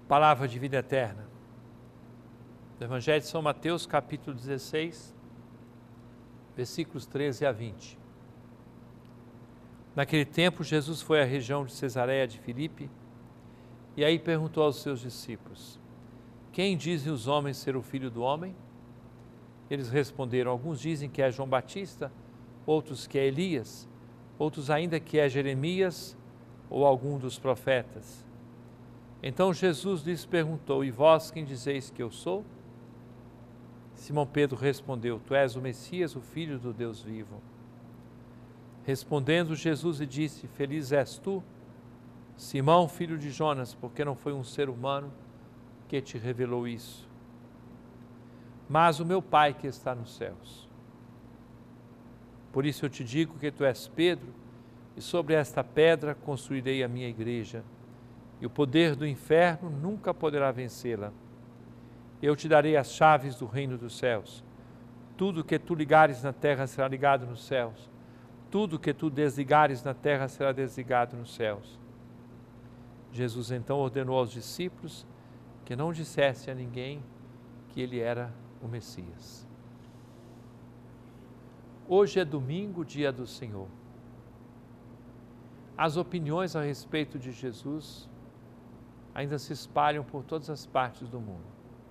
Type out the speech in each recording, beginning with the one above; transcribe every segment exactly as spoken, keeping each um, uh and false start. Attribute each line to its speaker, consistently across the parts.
Speaker 1: Palavra de vida eterna. Do Evangelho de São Mateus, capítulo dezesseis, versículos treze a vinte. Naquele tempo, Jesus foi à região de Cesareia de Filipe e aí perguntou aos seus discípulos: quem dizem os homens ser o Filho do Homem? Eles responderam: alguns dizem que é João Batista, outros que é Elias, outros ainda que é Jeremias ou algum dos profetas. Então Jesus lhes perguntou: e vós quem dizeis que eu sou? Simão Pedro respondeu: tu és o Messias, o Filho do Deus vivo. Respondendo Jesus lhe disse: feliz és tu, Simão, filho de Jonas, porque não foi um ser humano que te revelou isso, mas o meu Pai que está nos céus. Por isso eu te digo que tu és Pedro, e sobre esta pedra construirei a minha igreja, e o poder do inferno nunca poderá vencê-la. Eu te darei as chaves do reino dos céus. Tudo que tu ligares na terra será ligado nos céus. Tudo que tu desligares na terra será desligado nos céus. Jesus então ordenou aos discípulos que não dissesse a ninguém que ele era o Messias. Hoje é domingo, dia do Senhor. As opiniões a respeito de Jesus ainda se espalham por todas as partes do mundo.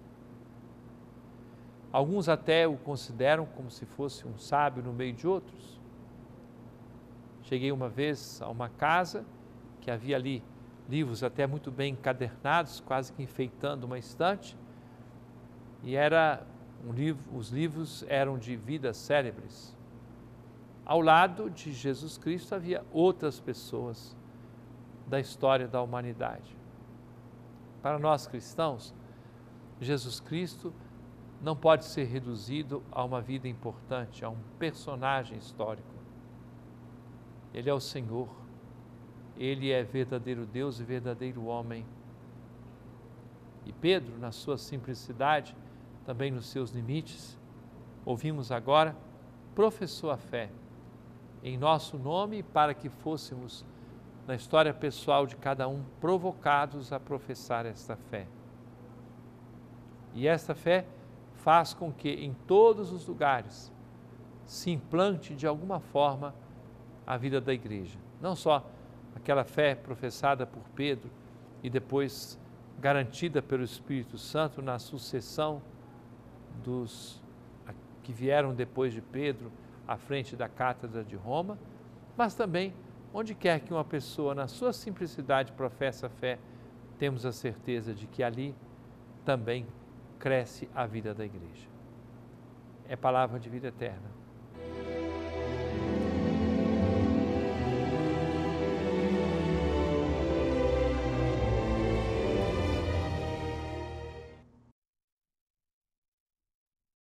Speaker 1: Alguns até o consideram como se fosse um sábio no meio de outros. Cheguei uma vez a uma casa que havia ali livros até muito bem encadernados, quase que enfeitando uma estante, e era um livro, os livros eram de vidas célebres. Ao lado de Jesus Cristo havia outras pessoas da história da humanidade. Para nós cristãos, Jesus Cristo não pode ser reduzido a uma vida importante, a um personagem histórico. Ele é o Senhor, Ele é verdadeiro Deus e verdadeiro homem. E Pedro, na sua simplicidade, também nos seus limites, ouvimos agora, professou a fé em nosso nome para que fôssemos, na história pessoal de cada um, provocados a professar esta fé. E esta fé faz com que em todos os lugares se implante de alguma forma a vida da igreja. Não só aquela fé professada por Pedro e depois garantida pelo Espírito Santo na sucessão dos que vieram depois de Pedro à frente da cátedra de Roma, mas também onde quer que uma pessoa na sua simplicidade professa a fé, temos a certeza de que ali também cresce a vida da igreja. É palavra de vida eterna.